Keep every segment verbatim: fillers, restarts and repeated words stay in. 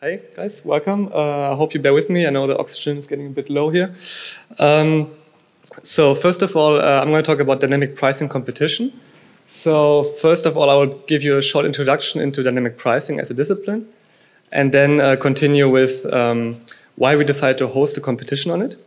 Hi guys, welcome. Uh, I hope you bear with me. I know the oxygen is getting a bit low here. Um, so first of all, uh, I'm going to talk about dynamic pricing competition. So first of all, I will give you a short introduction into dynamic pricing as a discipline, and then uh, continue with um, why we decided to host a competition on it.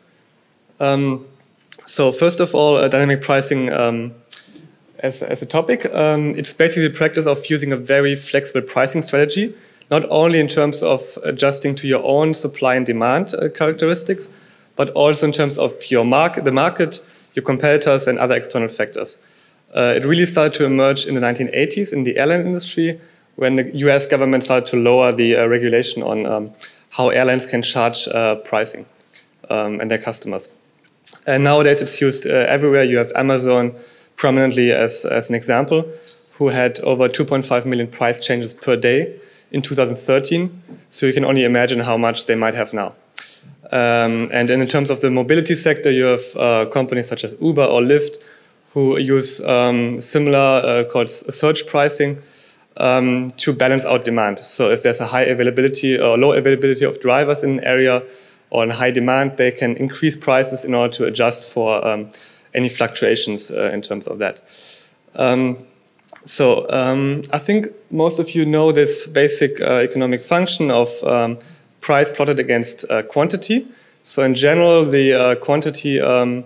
Um, so first of all, uh, dynamic pricing um, as, as a topic, um, it's basically the practice of using a very flexible pricing strategy, not only in terms of adjusting to your own supply and demand uh, characteristics, but also in terms of your market, the market, your competitors, and other external factors. Uh, it really started to emerge in the nineteen eighties in the airline industry, when the U S government started to lower the uh, regulation on um, how airlines can charge uh, pricing um, and their customers. And nowadays it's used uh, everywhere. You have Amazon prominently as, as an example, who had over two point five million price changes per day in two thousand thirteen, so you can only imagine how much they might have now. Um, and in terms of the mobility sector, you have uh, companies such as Uber or Lyft who use um, similar uh, called surge pricing um, to balance out demand. So if there's a high availability or low availability of drivers in an area or in high demand, they can increase prices in order to adjust for um, any fluctuations uh, in terms of that. Um, So um, I think most of you know this basic uh, economic function of um, price plotted against uh, quantity. So in general, the uh, quantity um,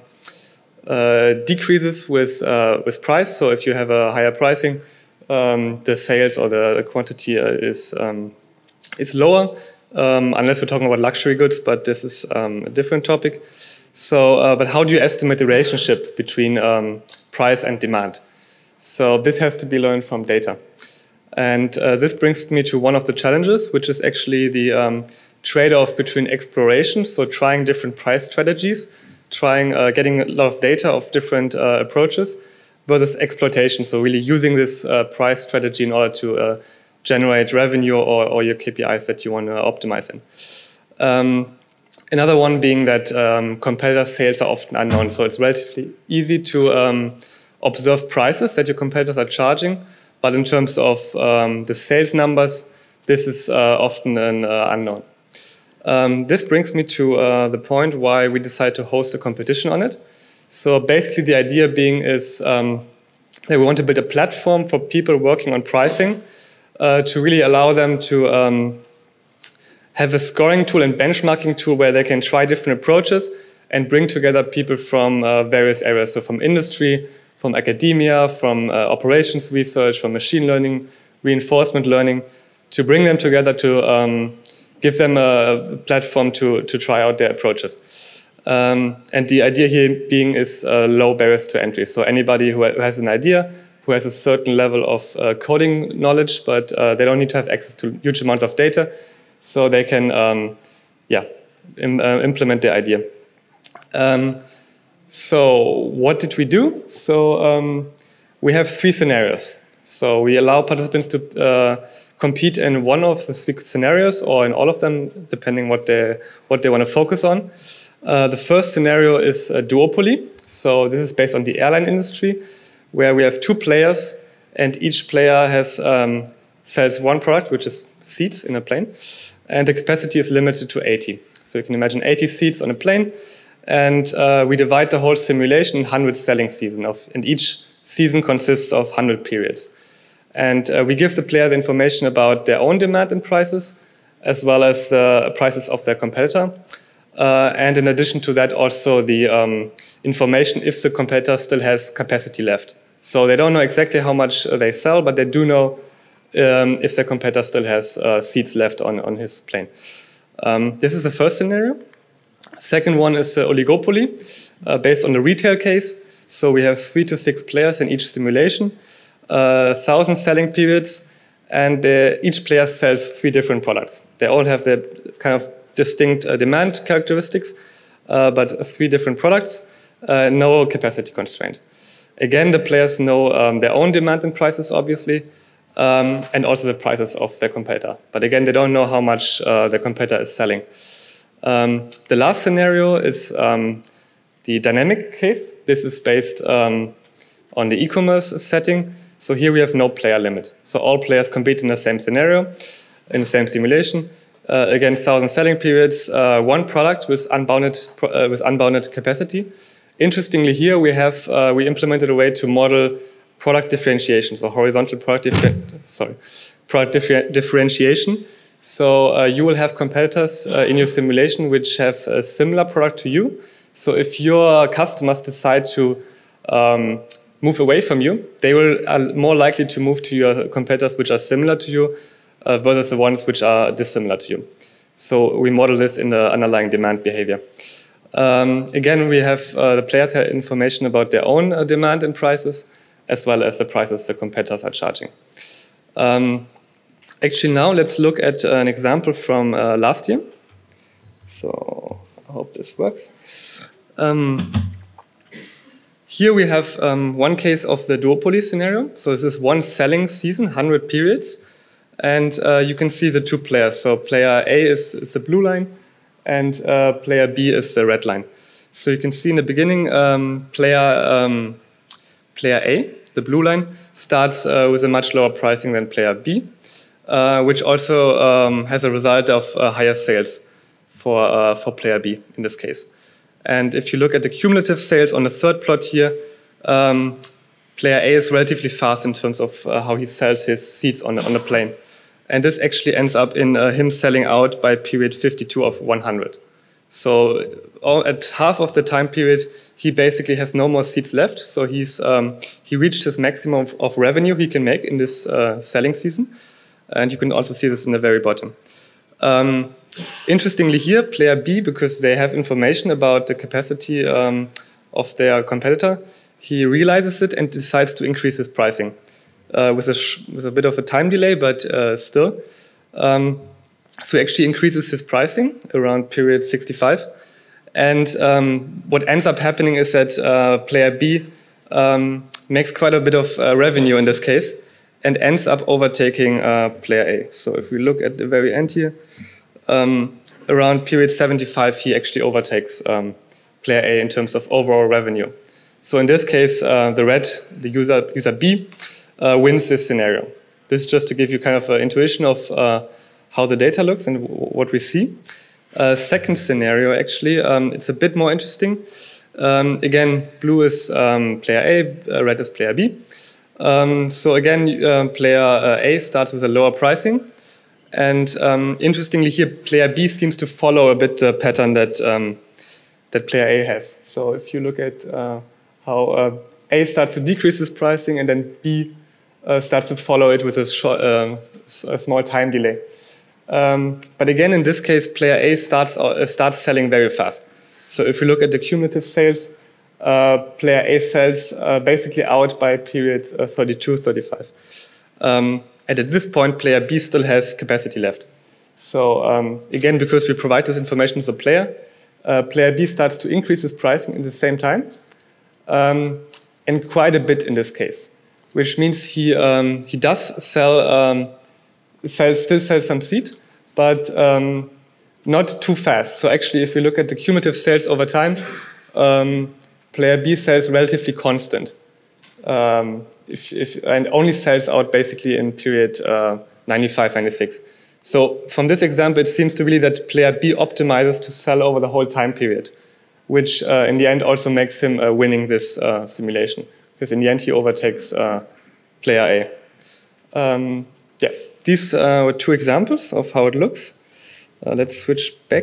uh, decreases with uh, with price. So if you have a higher pricing, um, the sales or the, the quantity uh, is um, is lower, um, unless we're talking about luxury goods. But this is um, a different topic. So, uh, but how do you estimate the relationship between um, price and demand? So this has to be learned from data. And uh, this brings me to one of the challenges, which is actually the um, trade-off between exploration, so trying different price strategies, trying uh, getting a lot of data of different uh, approaches, versus exploitation, so really using this uh, price strategy in order to uh, generate revenue or, or your K P Is that you want to optimize in. Um, another one being that um, competitor sales are often unknown, so it's relatively easy to um, observe prices that your competitors are charging, but in terms of um, the sales numbers, this is uh, often an uh, unknown. Um, this brings me to uh, the point why we decided to host a competition on it. So basically the idea being is um, that we want to build a platform for people working on pricing uh, to really allow them to um, have a scoring tool and benchmarking tool where they can try different approaches and bring together people from uh, various areas, so from industry, from academia, from uh, operations research, from machine learning, reinforcement learning, to bring them together to um, give them a platform to, to try out their approaches. Um, and the idea here being is uh, low barriers to entry. So anybody who, ha who has an idea, who has a certain level of uh, coding knowledge, but uh, they don't need to have access to huge amounts of data, so they can um, yeah, im uh, implement their idea. Um, So what did we do? So um, we have three scenarios. So we allow participants to uh, compete in one of the three scenarios or in all of them, depending what they, what they want to focus on. Uh, the first scenario is a duopoly. So this is based on the airline industry, where we have two players and each player has um, sells one product, which is seats in a plane. And the capacity is limited to eighty. So you can imagine eighty seats on a plane. And uh, we divide the whole simulation in one hundred selling seasons, of, and each season consists of one hundred periods. And uh, we give the player the information about their own demand and prices, as well as the prices of their competitor. Uh, and in addition to that, also the um, information if the competitor still has capacity left. So they don't know exactly how much they sell, but they do know um, if their competitor still has uh, seats left on, on his plane. Um, this is the first scenario. Second one is uh, oligopoly, uh, based on the retail case. So we have three to six players in each simulation, uh, thousand selling periods, and uh, each player sells three different products. They all have their kind of distinct uh, demand characteristics, uh, but three different products, uh, no capacity constraint. Again, the players know um, their own demand and prices, obviously, um, and also the prices of their competitor. But again, they don't know how much uh, their competitor is selling. Um, the last scenario is um, the dynamic case. This is based um, on the e-commerce setting. So here we have no player limit. So all players compete in the same scenario, in the same simulation. Uh, again, thousand selling periods, uh, one product with unbounded uh, with unbounded capacity. Interestingly, here we have uh, we implemented a way to model product differentiation, so horizontal product differ sorry product differ differentiation. So uh, you will have competitors uh, in your simulation which have a similar product to you. So if your customers decide to um, move away from you, they will are more likely to move to your competitors which are similar to you. Uh, versus the ones which are dissimilar to you. So we model this in the underlying demand behavior. Um, again, we have uh, the players have information about their own uh, demand and prices, as well as the prices the competitors are charging. Um, actually, now let's look at uh, an example from uh, last year. So I hope this works. Um, here we have um, one case of the duopoly scenario. So this is one selling season, one hundred periods. And uh, you can see the two players. So player A is, is the blue line, and uh, player B is the red line. So you can see in the beginning, um, player, um, player A, the blue line, starts uh, with a much lower pricing than player B, uh, which also um, has a result of uh, higher sales for, uh, for player B in this case. And if you look at the cumulative sales on the third plot here, um, player A is relatively fast in terms of uh, how he sells his seats on the, on the plane. And this actually ends up in uh, him selling out by period fifty-two of one hundred. So all, at half of the time period, he basically has no more seats left. So he's um, he reached his maximum of, of revenue he can make in this uh, selling season. And you can also see this in the very bottom. Um, interestingly here, player B, because they have information about the capacity um, of their competitor, he realizes it and decides to increase his pricing. Uh, with, a sh with a bit of a time delay, but uh, still. Um, so he actually increases his pricing around period sixty-five. And um, what ends up happening is that uh, player B um, makes quite a bit of uh, revenue in this case and ends up overtaking uh, player A. So if we look at the very end here, um, around period seventy-five, he actually overtakes um, player A in terms of overall revenue. So in this case, uh, the red, the user, user B, Uh, wins this scenario. This is just to give you kind of an intuition of uh, how the data looks and w what we see. Uh, second scenario, actually, um, it's a bit more interesting. Um, again, blue is um, player A, uh, red is player B. Um, so again, uh, player uh, A starts with a lower pricing. And um, interestingly here, player B seems to follow a bit the pattern that, um, that player A has. So if you look at uh, how uh, A starts to decrease his pricing and then B Uh, starts to follow it with a, short, uh, a small time delay. Um, but again, in this case, player A starts, uh, starts selling very fast. So if we look at the cumulative sales, uh, player A sells uh, basically out by period uh, thirty-two, thirty-five. Um, and at this point, player B still has capacity left. So um, again, because we provide this information to the player, uh, player B starts to increase his pricing at the same time, um, and quite a bit in this case. Which means he um, he does sell um, sell still sell some seed, but um, not too fast. So actually, if we look at the cumulative sales over time, um, player B sells relatively constant, um, if, if, and only sells out basically in period uh, ninety-five, ninety-six. So from this example, it seems to really that player B optimizes to sell over the whole time period, which uh, in the end also makes him uh, winning this uh, simulation. Because in the end, he overtakes uh, player A. Um, yeah, these uh, were two examples of how it looks. Uh, let's switch back.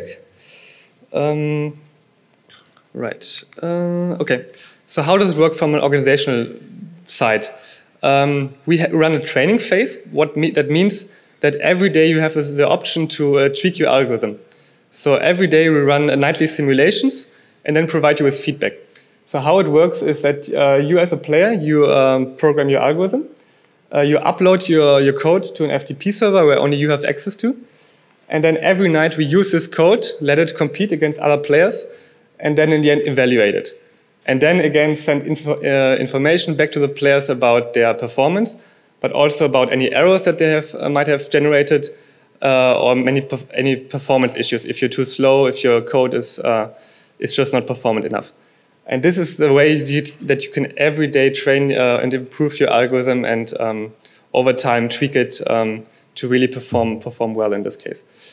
Um, right. Uh, okay. So how does it work from an organizational side? Um, we run a training phase. What me that means that every day you have this, the option to uh, tweak your algorithm. So every day we run uh, nightly simulations and then provide you with feedback. So how it works is that uh, you as a player, you um, program your algorithm, uh, you upload your, your code to an F T P server where only you have access to, and then every night we use this code, let it compete against other players, and then in the end evaluate it. And then again send info, uh, information back to the players about their performance, but also about any errors that they have, uh, might have generated, uh, or many perf any performance issues. If you're too slow, if your code is, uh, is just not performant enough. And this is the way you, that you can every day train uh, and improve your algorithm and um, over time tweak it um, to really perform perform well in this case.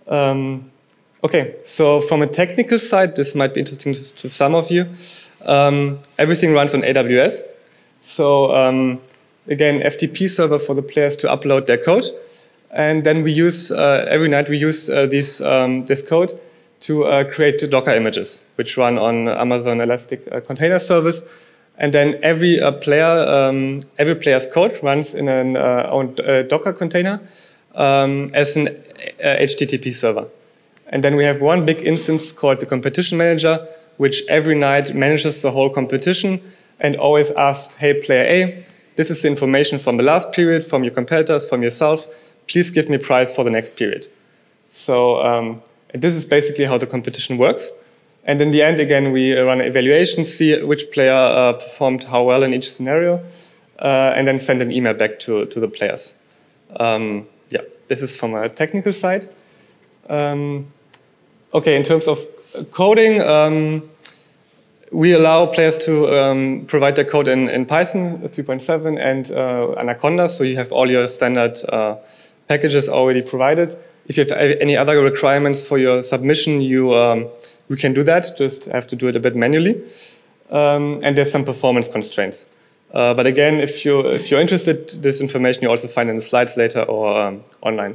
Um, okay, so from a technical side, this might be interesting to, to some of you. Um, everything runs on A W S. So um, again, F T P server for the players to upload their code. And then we use, uh, every night we use uh, these, um, this code to uh, create Docker images, which run on Amazon Elastic uh, Container Service. And then every uh, player, um, every player's code runs in an uh, own uh, Docker container um, as an uh, H T T P server. And then we have one big instance called the competition manager, which every night manages the whole competition and always asks, hey, player A, this is the information from the last period, from your competitors, from yourself. Please give me a prize for the next period. So um, this is basically how the competition works. And in the end, again, we run an evaluation, see which player uh, performed how well in each scenario, uh, and then send an email back to, to the players. Um, yeah, this is from a technical side. Um, okay, in terms of coding, um, we allow players to um, provide their code in, in Python three point seven and uh, Anaconda, so you have all your standard uh, packages already provided. If you have any other requirements for your submission, you um, we can do that, just have to do it a bit manually. Um, and there's some performance constraints. Uh, but again, if, you, if you're interested, this information you also find in the slides later or um, online.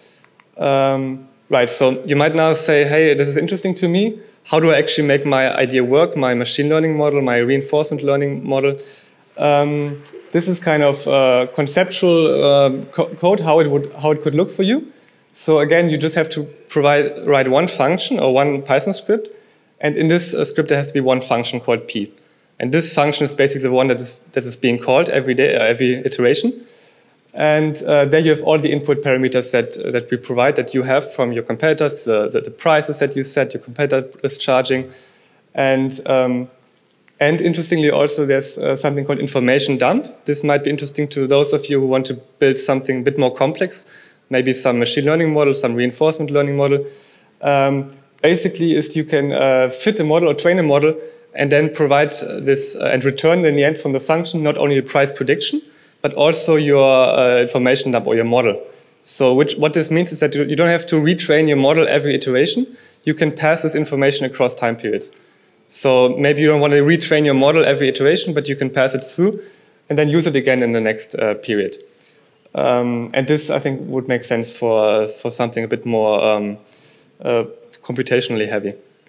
Um, right, so you might now say, hey, this is interesting to me. How do I actually make my idea work, my machine learning model, my reinforcement learning model? Um, this is kind of uh, conceptual uh, co code, how it, would, how it could look for you. So again, you just have to provide, write one function or one Python script. And in this uh, script, there has to be one function called P. And this function is basically the one that is, that is being called every day, uh, every iteration. And uh, there you have all the input parameters that, uh, that we provide, that you have from your competitors, the, the, the prices that you set, your competitor is charging. And, um, and interestingly also, there's uh, something called information dump. This might be interesting to those of you who want to build something a bit more complex, maybe some machine learning model, some reinforcement learning model. Um, basically, is you can uh, fit a model or train a model and then provide this uh, and return in the end from the function not only a price prediction, but also your uh, information dump or your model. So which, what this means is that you, you don't have to retrain your model every iteration. You can pass this information across time periods. So maybe you don't want to retrain your model every iteration, but you can pass it through and then use it again in the next uh, period. Um, and this, I think, would make sense for, uh, for something a bit more um, uh, computationally heavy.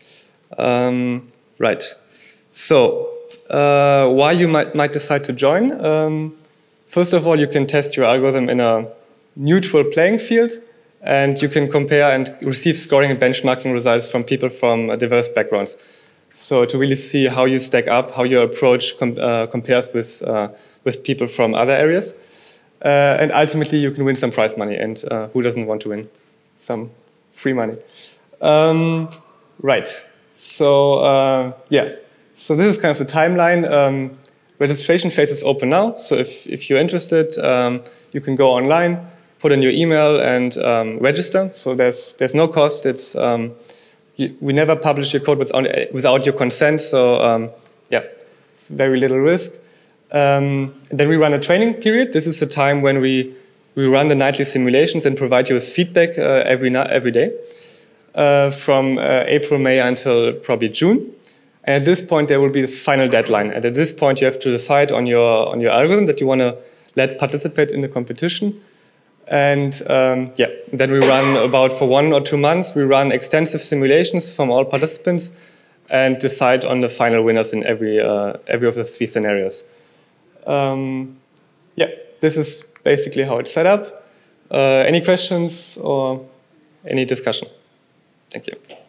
Um, right. So uh, why you might, might decide to join? Um, First of all, you can test your algorithm in a neutral playing field, and you can compare and receive scoring and benchmarking results from people from diverse backgrounds. So to really see how you stack up, how your approach com uh, compares with, uh, with people from other areas. Uh, and ultimately, you can win some prize money, and uh, who doesn't want to win some free money? Um, right, so uh, yeah, so this is kind of the timeline. Um, Registration phase is open now, so if, if you're interested, um, you can go online, put in your email and um, register. So there's, there's no cost. It's, um, you, we never publish your code without, without your consent, so um, yeah, it's very little risk. Um, then we run a training period. This is the time when we, we run the nightly simulations and provide you with feedback uh, every, every day uh, from uh, April, May until probably June. And at this point, there will be this final deadline. And at this point, you have to decide on your, on your algorithm that you want to let participate in the competition. And um, yeah, then we run about for one or two months, we run extensive simulations from all participants and decide on the final winners in every, uh, every of the three scenarios. Um, yeah, this is basically how it's set up. Uh, any questions or any discussion? Thank you.